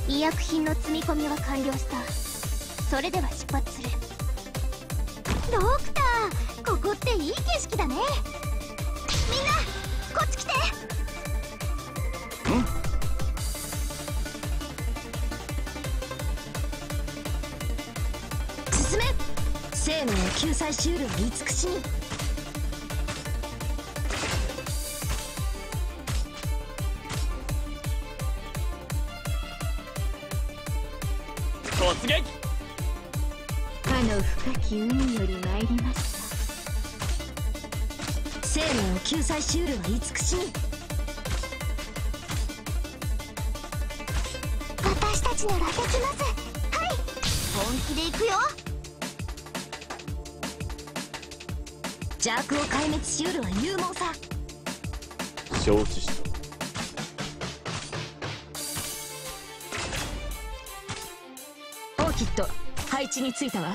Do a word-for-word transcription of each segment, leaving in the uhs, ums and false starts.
医薬品の積み込みは完了した。それでは出発する。ドクター、ここっていい景色だね。みんなこっち来て。 うん。 進め。生命を救済しうるは慈しみ。 突撃。 かの深き海より参りました。 生命を救済しうるは慈しみ。 私たちならできます。はい、本気で行くよ。 邪悪を壊滅しうるは勇猛さ。 承知した。 オーキッド、配置についたわ。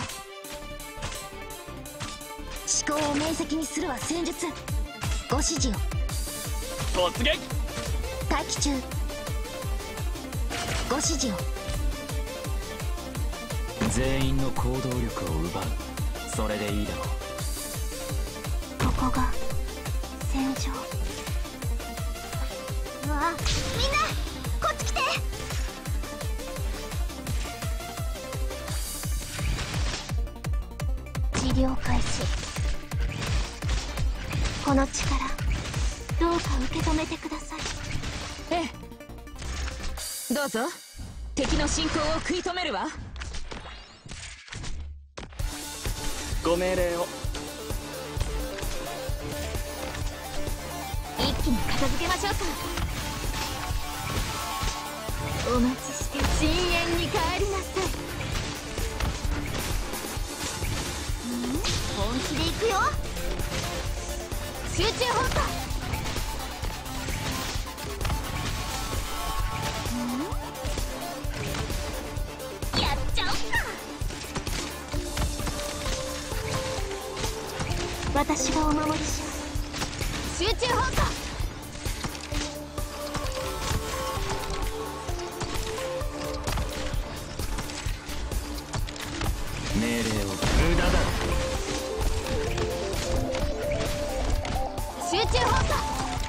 思考を明晰にするは戦術。ご指示を。 突撃。 待機中。ご指示を。 全員の行動力を奪う。それでいいだろう。 ここが戦場。うわ、みんなこっち来て。治療開始。この力どうか受け止めてください。 ええ、どうぞ。敵の進行を食い止めるわ。 ご命令を。 一気に片付けましょうか。お待ちして深淵に帰りなさい。ん？本気で行くよ。集中砲火。ん？やっちゃおっか。私がお守りします。集中砲火。 命令を。無駄だ。 集中砲火。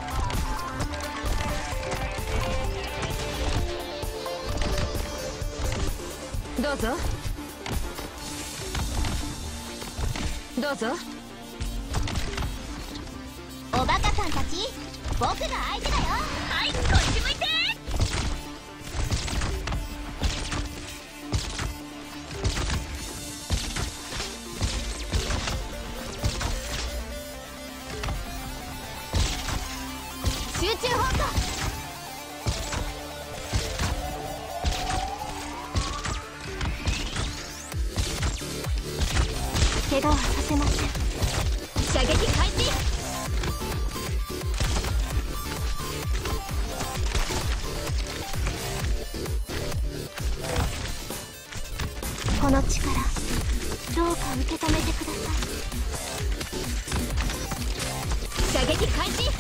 どうぞ。どうぞ。 おバカさんたち、僕が相手だよ。はい、こっち向いて。集中砲火。怪我はさせません。射撃開始。この力どうか受け止めてください。射撃開始。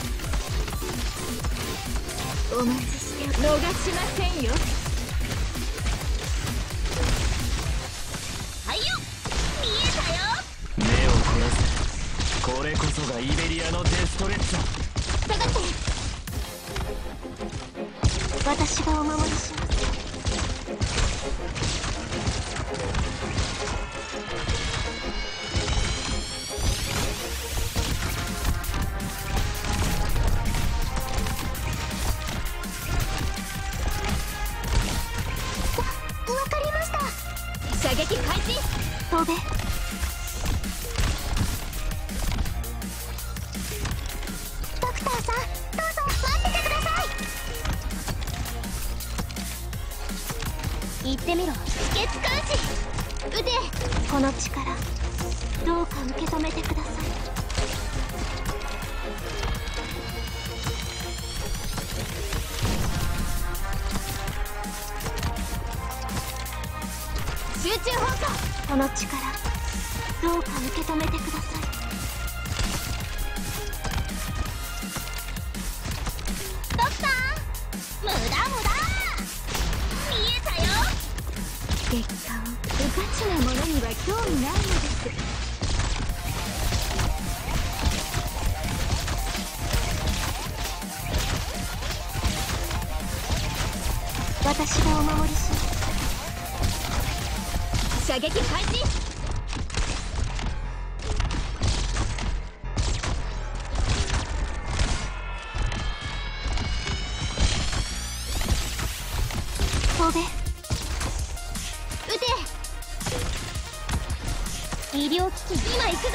お待ちして逃しませんよ。はいよ、見えたよ。 目を凝らせ。これこそがイベリアのデストレッツァ。 下がって。私がお守りします。射撃開始。飛べ。ドクターさん、どうぞ待っててください。言ってみろ。止血監視。撃て。この力どうか受け止めてください。集中砲火。この力どうか受け止めてください。ドクター、無駄無駄。見えたよ。 結果を無価値なものには興味ないのです。私がお守りします。射撃開始。飛べ、撃て。医療機器今行くぞ。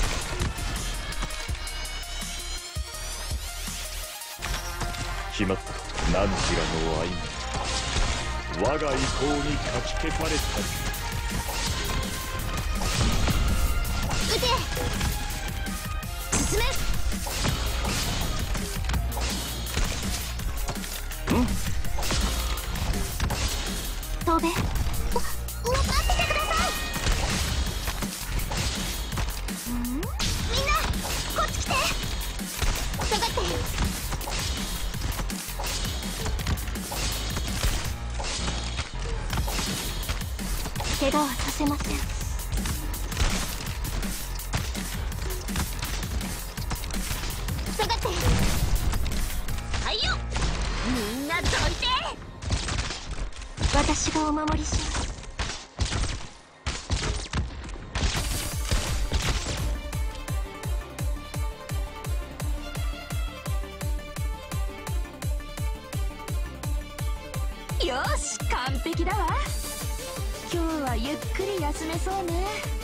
決まった。何時らの愛に我が意向にかき消されたり。 撃て。進め。 うん飛べ。お、お、待っててください。ん？みんなこっち来て。下がって。怪我はさせません。下がって。はいよ。みんなどいて。私がお守りします。 よし、完璧だわ。今日はゆっくり休めそうね。